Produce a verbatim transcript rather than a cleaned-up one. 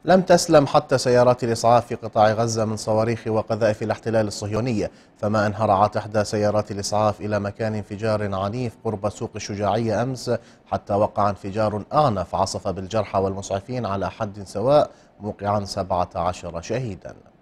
لم تسلم حتى سيارات الإسعاف في قطاع غزة من صواريخ وقذائف الاحتلال الصهيوني، فما أن هرعت إحدى سيارات الإسعاف إلى مكان انفجار عنيف قرب سوق الشجاعية أمس، حتى وقع انفجار أعنف عصف بالجرحى والمسعفين على حد سواء، موقعا سبعة عشر شهيدا.